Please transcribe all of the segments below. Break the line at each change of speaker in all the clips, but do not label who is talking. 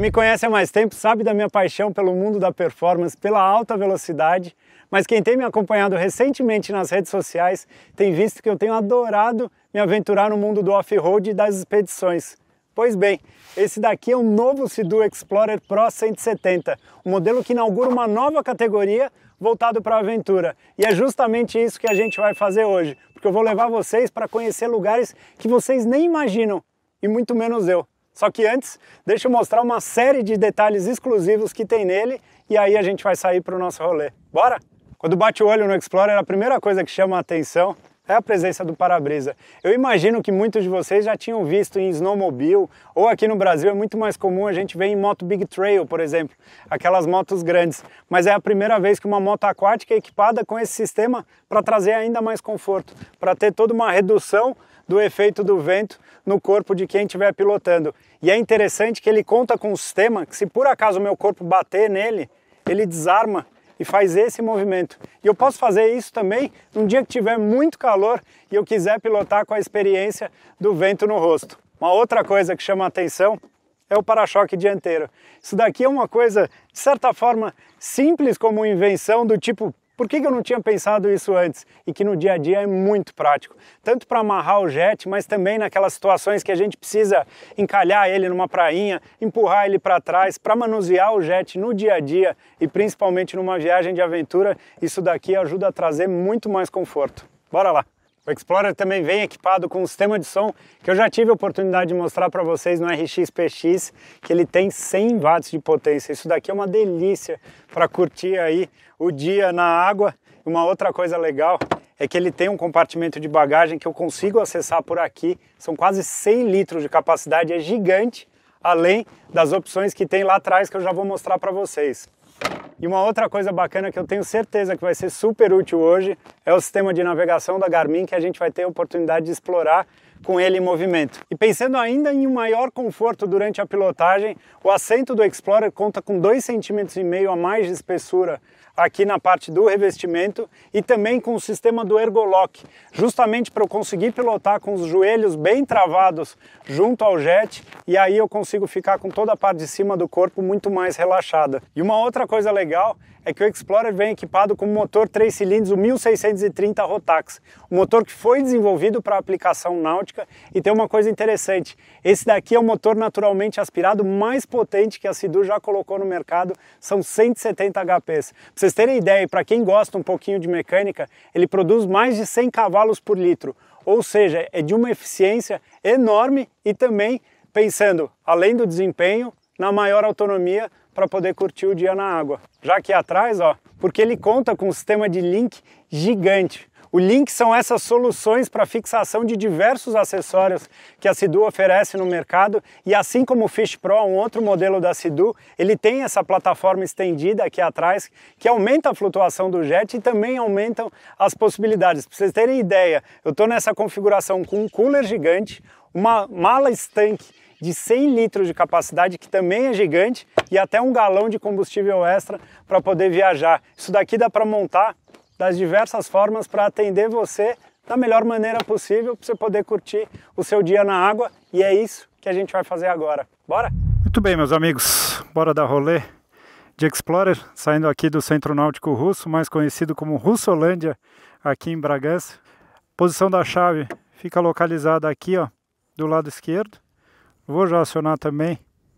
me conhece há mais tempo sabe da minha paixão pelo mundo da performance, pela alta velocidade, mas quem tem me acompanhado recentemente nas redes sociais tem visto que eu tenho adorado me aventurar no mundo do off-road e das expedições. Pois bem, esse daqui é o novo Sea-Doo Explorer Pro 170, um modelo que inaugura uma nova categoria voltado para a aventura. E é justamente isso que a gente vai fazer hoje, porque eu vou levar vocês para conhecer lugares que vocês nem imaginam, e muito menos eu. Só que antes, deixa eu mostrar uma série de detalhes exclusivos que tem nele e aí a gente vai sair para o nosso rolê. Bora? Quando bate o olho no Explorer, a primeira coisa que chama a atenção é a presença do para-brisa. Eu imagino que muitos de vocês já tinham visto em snowmobile, ou aqui no Brasil é muito mais comum a gente ver em moto Big Trail, por exemplo, aquelas motos grandes. Mas é a primeira vez que uma moto aquática é equipada com esse sistema para trazer ainda mais conforto, para ter toda uma redução do efeito do vento no corpo de quem estiver pilotando. E é interessante que ele conta com um sistema que, se por acaso o meu corpo bater nele, ele desarma e faz esse movimento. E eu posso fazer isso também num dia que tiver muito calor e eu quiser pilotar com a experiência do vento no rosto. Uma outra coisa que chama a atenção é o para-choque dianteiro. Isso daqui é uma coisa, de certa forma, simples como invenção do tipo, por que eu não tinha pensado isso antes? E que no dia a dia é muito prático. Tanto para amarrar o jet, mas também naquelas situações que a gente precisa encalhar ele numa prainha, empurrar ele para trás, para manusear o jet no dia a dia e principalmente numa viagem de aventura, isso daqui ajuda a trazer muito mais conforto. Bora lá! O Explorer também vem equipado com um sistema de som que eu já tive a oportunidade de mostrar para vocês no RX-PX, que ele tem 100 watts de potência. Isso daqui é uma delícia para curtir aí o dia na água. Uma outra coisa legal é que ele tem um compartimento de bagagem que eu consigo acessar por aqui. São quase 100 litros de capacidade, é gigante, além das opções que tem lá atrás que eu já vou mostrar para vocês. E uma outra coisa bacana que eu tenho certeza que vai ser super útil hoje é o sistema de navegação da Garmin, que a gente vai ter a oportunidade de explorar com ele em movimento. E pensando ainda em um maior conforto durante a pilotagem, o assento do Explorer conta com 2,5 cm a mais de espessura aqui na parte do revestimento e também com o sistema do Ergolock, justamente para eu conseguir pilotar com os joelhos bem travados junto ao jet e aí eu consigo ficar com toda a parte de cima do corpo muito mais relaxada. E uma outra coisa legal é que o Explorer vem equipado com um motor 3 cilindros, o 1630 Rotax, um motor que foi desenvolvido para aplicação náutica. E tem uma coisa interessante, esse daqui é o motor naturalmente aspirado mais potente que a Sea-Doo já colocou no mercado, são 170 HPs. Para vocês terem ideia, para quem gosta um pouquinho de mecânica, ele produz mais de 100 cavalos por litro, ou seja, é de uma eficiência enorme e também pensando, além do desempenho, na maior autonomia para poder curtir o dia na água. Já aqui atrás, ó, porque ele conta com um sistema de link gigante. O link são essas soluções para fixação de diversos acessórios que a Sea-Doo oferece no mercado e assim como o Fish Pro, um outro modelo da Sea-Doo, ele tem essa plataforma estendida aqui atrás que aumenta a flutuação do jet e também aumentam as possibilidades. Para vocês terem ideia, eu estou nessa configuração com um cooler gigante, uma mala estanque de 100 litros de capacidade, que também é gigante, e até um galão de combustível extra para poder viajar. Isso daqui dá para montar das diversas formas para atender você da melhor maneira possível, para você poder curtir o seu dia na água, e é isso que a gente vai fazer agora. Bora? Muito bem, meus amigos, bora dar rolê de Explorer, saindo aqui do Centro Náutico Russo, mais conhecido como Russolândia, aqui em Bragança. A posição da chave fica localizada aqui, ó, do lado esquerdo. Vou já acionar também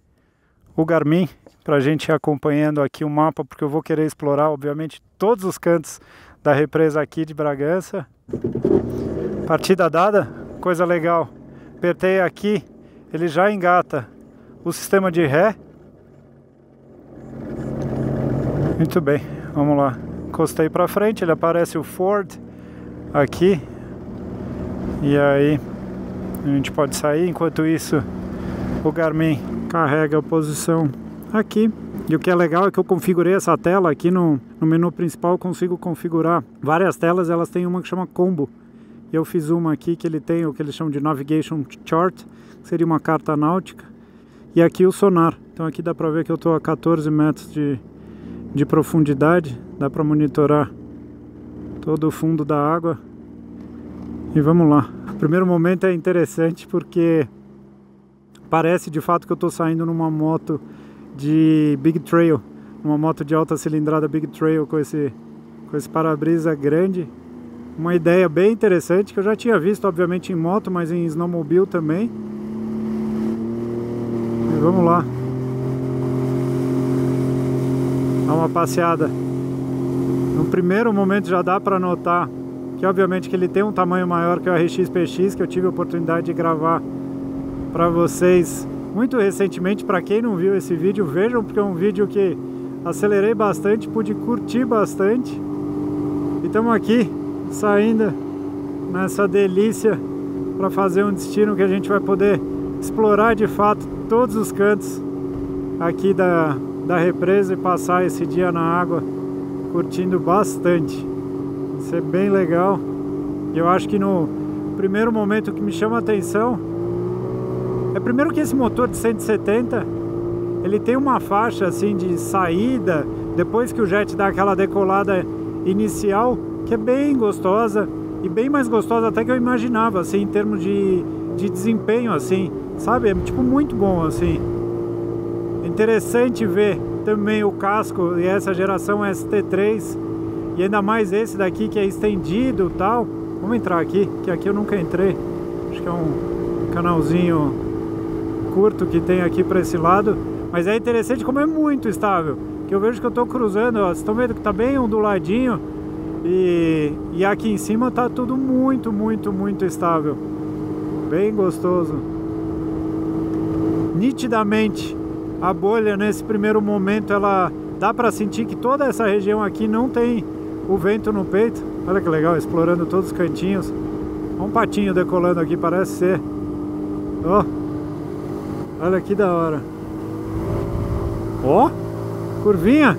o Garmin para a gente ir acompanhando aqui o mapa, porque eu vou querer explorar, obviamente, todos os cantos da represa aqui de Bragança. Partida dada, coisa legal. Apertei aqui, ele já engata o sistema de ré. Muito bem, vamos lá. Encostei para frente, ele aparece o Ford aqui. E aí a gente pode sair, enquanto isso o Garmin carrega a posição aqui. E o que é legal é que eu configurei essa tela aqui no menu principal. Eu consigo configurar várias telas, elas têm uma que chama Combo. E eu fiz uma aqui que ele tem o que eles chamam de Navigation Chart, que seria uma carta náutica. E aqui o sonar. Então aqui dá para ver que eu estou a 14 metros de profundidade. Dá para monitorar todo o fundo da água. E vamos lá. O primeiro momento é interessante porque parece de fato que eu estou saindo numa moto de Big Trail, uma moto de alta cilindrada Big Trail com esse para-brisa grande. Uma ideia bem interessante que eu já tinha visto, obviamente, em moto, mas em snowmobile também. E vamos lá. Dá uma passeada. No primeiro momento já dá para notar que obviamente que ele tem um tamanho maior que o RX-PX, que eu tive a oportunidade de gravar para vocês muito recentemente. Para quem não viu esse vídeo, vejam, porque é um vídeo que acelerei bastante, pude curtir bastante. E estamos aqui saindo nessa delícia para fazer um destino que a gente vai poder explorar de fato todos os cantos aqui da represa e passar esse dia na água curtindo bastante. Isso é bem legal. E eu acho que no primeiro momento que me chama a atenção é primeiro que esse motor de 170 ele tem uma faixa assim de saída depois que o jet dá aquela decolada inicial que é bem gostosa e bem mais gostosa até que eu imaginava, assim, em termos de desempenho, assim, sabe? É tipo muito bom, assim. Interessante ver também o casco e essa geração ST3 e ainda mais esse daqui que é estendido e tal. Vamos entrar aqui, que aqui eu nunca entrei. Acho que é um canalzinho curto que tem aqui para esse lado, mas é interessante como é muito estável, que eu vejo que eu tô cruzando, ó, vocês estão vendo que tá bem onduladinho e aqui em cima tá tudo muito estável, bem gostoso. Nitidamente a bolha nesse primeiro momento, ela dá para sentir que toda essa região aqui não tem o vento no peito. Olha que legal, explorando todos os cantinhos. Olha um patinho decolando aqui, parece ser. Ó, olha que da hora. Ó, curvinha.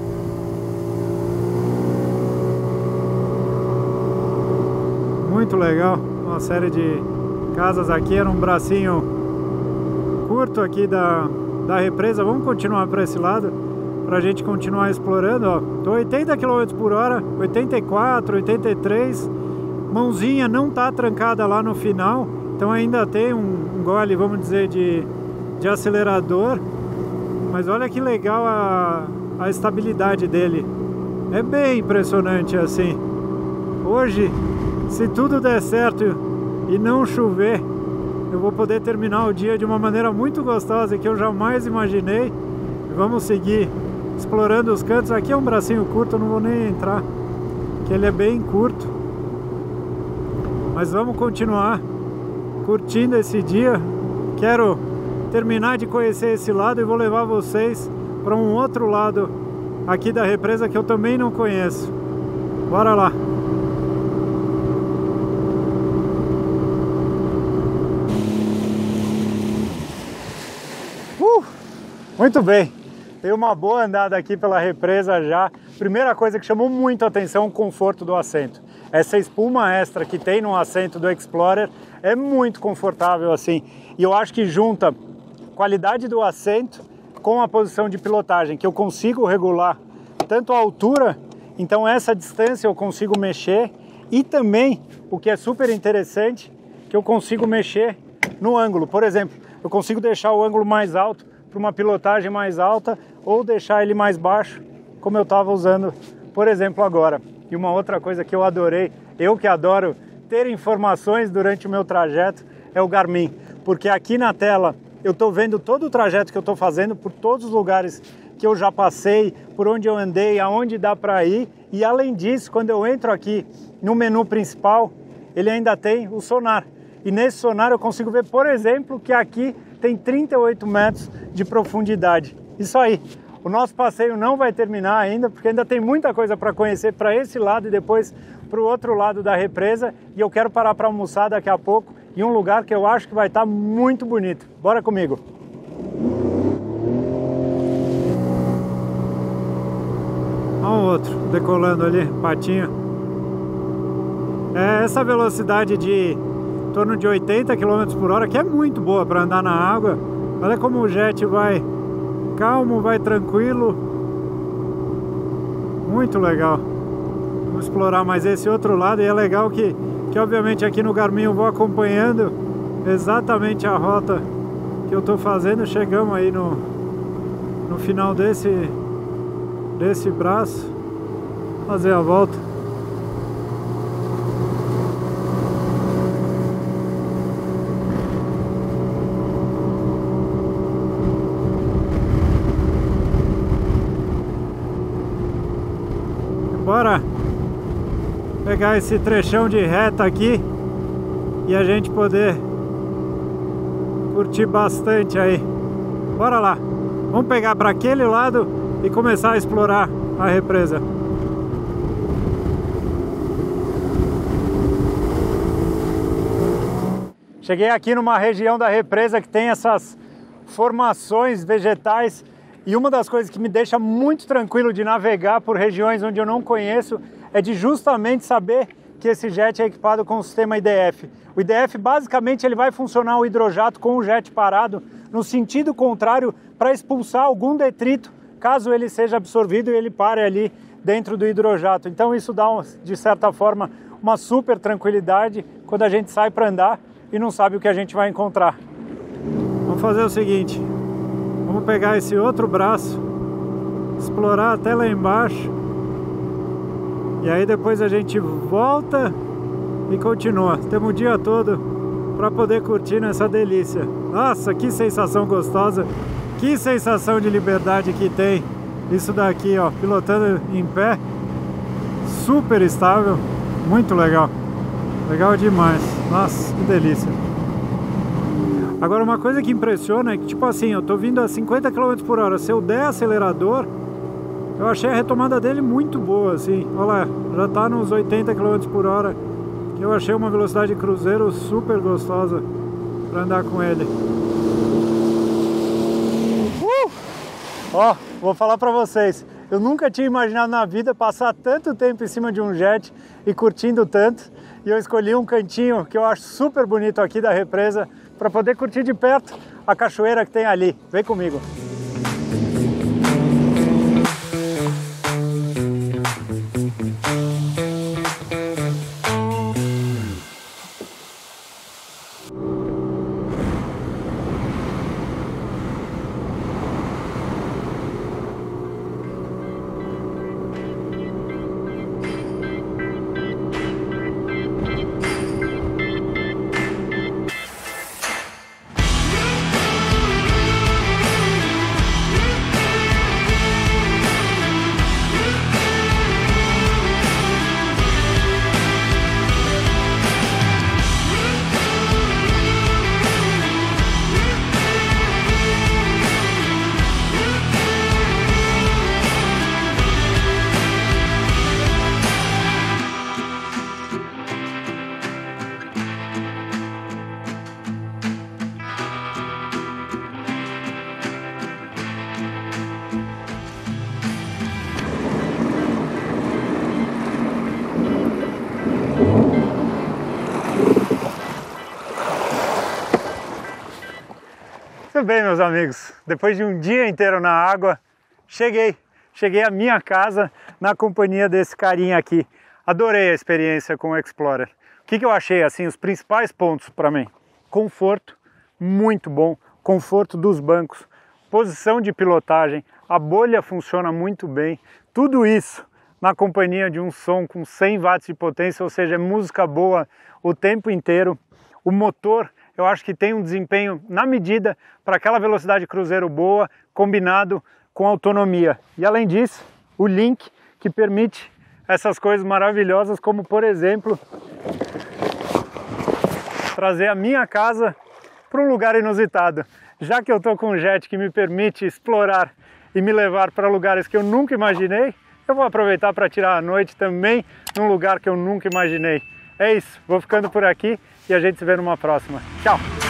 Muito legal. Uma série de casas aqui. Era um bracinho curto aqui da represa. Vamos continuar para esse lado para a gente continuar explorando. Ó, tô 80 km por hora, 84, 83. Mãozinha não tá trancada lá no final, então ainda tem um gole, vamos dizer, de acelerador. Mas olha que legal a estabilidade dele. É bem impressionante assim. Hoje, se tudo der certo e não chover, eu vou poder terminar o dia de uma maneira muito gostosa que eu jamais imaginei. Vamos seguir explorando os cantos. Aqui é um bracinho curto, eu não vou nem entrar, que ele é bem curto. Mas vamos continuar curtindo esse dia. Quero terminar de conhecer esse lado e vou levar vocês para um outro lado aqui da represa que eu também não conheço. Bora lá! Muito bem, tem uma boa andada aqui pela represa já. Primeira coisa que chamou muito a atenção, o conforto do assento. Essa espuma extra que tem no assento do Explorer é muito confortável assim. E eu acho que junta qualidade do assento com a posição de pilotagem, que eu consigo regular tanto a altura, então essa distância eu consigo mexer, e também, o que é super interessante, que eu consigo mexer no ângulo. Por exemplo, eu consigo deixar o ângulo mais alto para uma pilotagem mais alta ou deixar ele mais baixo, como eu estava usando, por exemplo, agora. E uma outra coisa que eu adorei, eu que adoro ter informações durante o meu trajeto, é o Garmin, porque aqui na tela eu estou vendo todo o trajeto que eu estou fazendo por todos os lugares que eu já passei, por onde eu andei, aonde dá para ir, e além disso, quando eu entro aqui no menu principal, ele ainda tem o sonar. E nesse sonar eu consigo ver, por exemplo, que aqui tem 38 metros de profundidade. Isso aí, o nosso passeio não vai terminar ainda, porque ainda tem muita coisa para conhecer para esse lado e depois para o outro lado da represa, e eu quero parar para almoçar daqui a pouco em um lugar que eu acho que vai estar muito bonito. Bora comigo! Olha o outro decolando ali, patinho. Essa velocidade de em torno de 80 km por hora, que é muito boa para andar na água. Olha como o jet vai calmo, vai tranquilo. Muito legal. Vamos explorar mais esse outro lado, e é legal que obviamente aqui no Garmin eu vou acompanhando exatamente a rota que eu estou fazendo. Chegamos aí no final desse braço, fazer a volta. Bora pegar esse trechão de reta aqui e a gente poder curtir bastante aí. Bora lá, vamos pegar para aquele lado e começar a explorar a represa. Cheguei aqui numa região da represa que tem essas formações vegetais. E uma das coisas que me deixa muito tranquilo de navegar por regiões onde eu não conheço é de justamente saber que esse jet é equipado com o sistema IDF. O IDF basicamente ele vai funcionar o hidrojato com o jet parado no sentido contrário para expulsar algum detrito caso ele seja absorvido e ele pare ali dentro do hidrojato. Então isso dá, de certa forma, uma super tranquilidade quando a gente sai para andar e não sabe o que a gente vai encontrar. Vamos fazer o seguinte. Vamos pegar esse outro braço, explorar até lá embaixo e aí depois a gente volta e continua. Temos o dia todo para poder curtir nessa delícia. Nossa, que sensação gostosa, que sensação de liberdade que tem isso daqui, ó, pilotando em pé, super estável, muito legal, legal demais. Nossa, que delícia. Agora uma coisa que impressiona é que, tipo assim, eu tô vindo a 50 km por hora, se eu der acelerador, eu achei a retomada dele muito boa, assim. Olha lá, já tá nos 80 km por hora, que eu achei uma velocidade de cruzeiro super gostosa para andar com ele. Ó, vou falar para vocês, eu nunca tinha imaginado na vida passar tanto tempo em cima de um jet e curtindo tanto, e eu escolhi um cantinho que eu acho super bonito aqui da represa, para poder curtir de perto a cachoeira que tem ali. Vem comigo. Muito bem, meus amigos, depois de um dia inteiro na água, cheguei à minha casa na companhia desse carinha aqui. Adorei a experiência com o Explorer. O que eu achei, assim, os principais pontos para mim? Conforto, muito bom, conforto dos bancos, posição de pilotagem, a bolha funciona muito bem, tudo isso na companhia de um som com 100 watts de potência, ou seja, é música boa o tempo inteiro. O motor, eu acho que tem um desempenho na medida para aquela velocidade cruzeiro boa, combinado com autonomia. E além disso, o Link, que permite essas coisas maravilhosas, como por exemplo, trazer a minha casa para um lugar inusitado. Já que eu estou com um jet que me permite explorar e me levar para lugares que eu nunca imaginei, eu vou aproveitar para tirar a noite também num lugar que eu nunca imaginei. É isso, vou ficando por aqui e a gente se vê numa próxima. Tchau!